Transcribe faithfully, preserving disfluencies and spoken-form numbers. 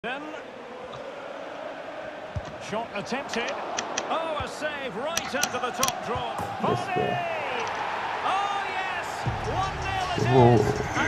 Then, shot attempted. Oh, a save right under the top draw. Volley! Oh, yes! one nil it is!